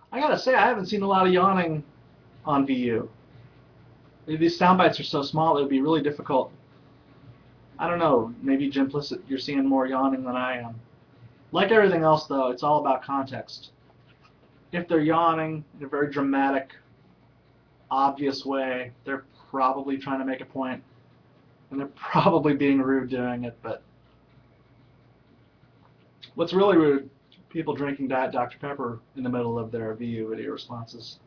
I gotta say, I haven't seen a lot of yawning on VU. These sound bites are so small, it would be really difficult. I don't know, maybe Jimplicit, you're seeing more yawning than I am. Like everything else, though, it's all about context. If they're yawning in a very dramatic, obvious way, they're probably trying to make a point, and they're probably being rude doing it. But what's really rude, people drinking Diet Dr. Pepper in the middle of their VU video responses.